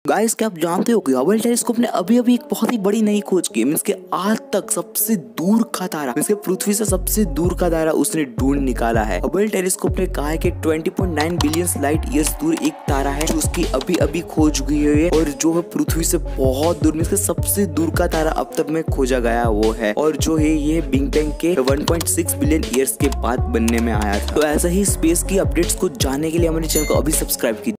Guys क्या आप जानते हो कि हबल टेलीस्कोप ने अभी अभी एक बहुत ही बड़ी नई खोज की, मींस के आज तक सबसे दूर का तारा, मींस के पृथ्वी से सबसे दूर का तारा उसने ढूंढ निकाला है। हबल टेलीस्कोप ने कहा है कि 20.9 बिलियन लाइट ईयर्स दूर एक तारा है जो उसकी अभी अभी खोज हुई है और जो है पृथ्वी से बहुत दूर, मींस के सबसे दूर का तारा अब तक में खोजा गया वो है, और जो है ये बिग बैंग के 1.6 बिलियन ईयर्स के बाद बनने में आया था। तो ऐसा ही स्पेस की अपडेट्स को जानने के लिए हमारे चैनल को अभी सब्सक्राइब कीजिए।